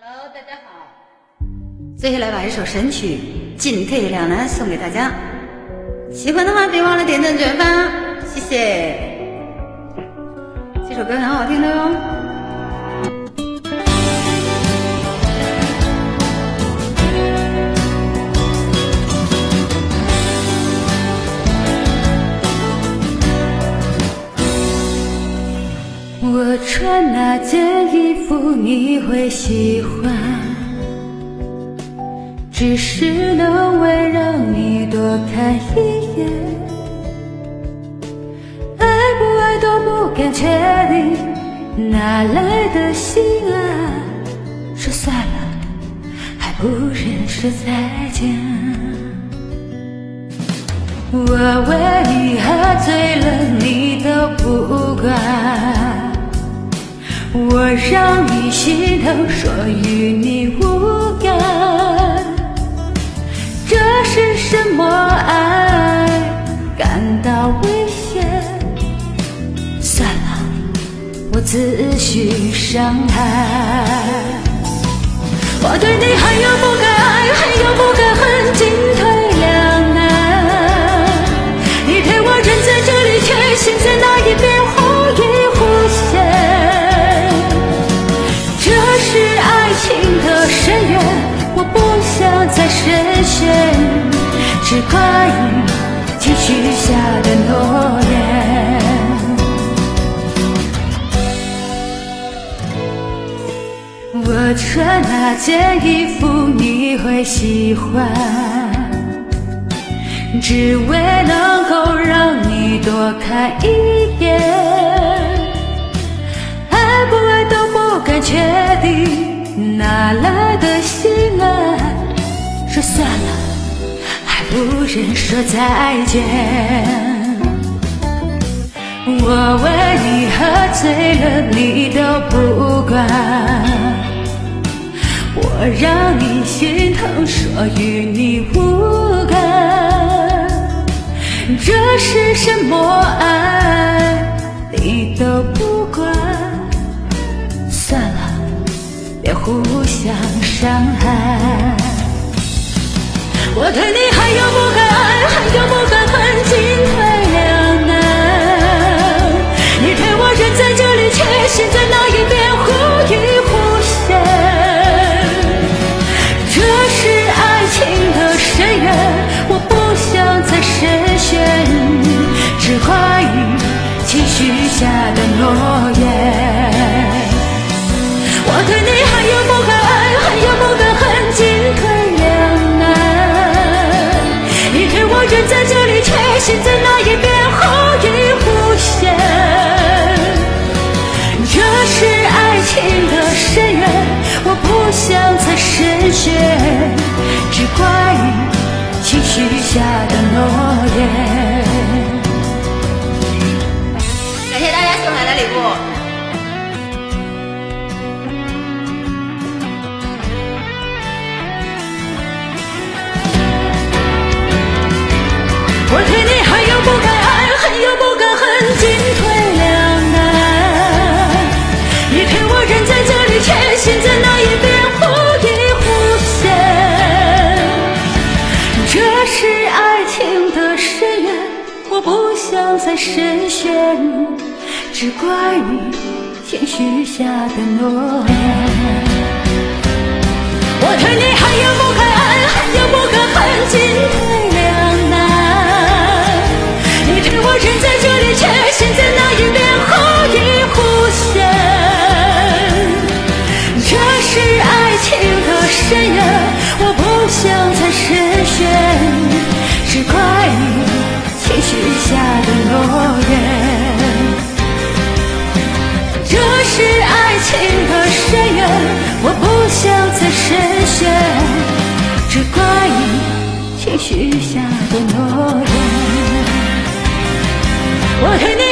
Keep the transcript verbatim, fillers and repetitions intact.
Hello， 大家好。接下来把一首神曲《进退两难》送给大家，喜欢的话别忘了点赞转发，谢谢。这首歌很好听的哟。我穿那件衣服你会喜欢，只是能为让你多看一眼，爱不爱都不敢确定，哪来的心啊？说算了，还不认说再见。我为你喝醉了，你都不管。我让你心疼，说与你无干，这是什么爱？感到危险，算了，我自寻伤害。我对你还有不该爱，还有不该恨，进退两难。你陪我站在这里，却心在那一边忽隐忽现。是爱情的深渊，我不想再深陷，只怪你许下的诺言。我穿那件衣服你会喜欢，只为能够让你多看一眼，爱不爱都不敢确定，哪来的心啊？说算了，还不忍说再见。我为你喝醉了，你都不管。我让你心疼，说与你无干。这是什么爱？你都不管。算了，别互相伤害。我对你还有不该爱，还有不该恨，进退两难。你陪我站在这里，却心在那一边忽隐忽现。这是爱情的深渊，我不想再深陷，只怀疑情许下的诺言。我对你还有不该爱，还有不该恨，进退两难。你陪我站在这里，却心在那一边忽隐忽现。这是爱情的深渊，我不想再深陷，只怪情许下的诺言。感谢大家送来的礼物。我对你还有不该爱，还有不该恨，进退两难。你陪我站在这里，却心在那一边忽隐忽现。这是爱情的深渊，我不想再深陷，只怪你先许下的诺言。我对你还有不该爱，还有不该恨，进退两难。我站在这里，却心在那一边忽隐忽现。这是爱情的深渊，我不想再深陷，只怪你情许下的诺言。这是爱情的深渊，我不想再深陷，只怪你情许下的诺言。我对你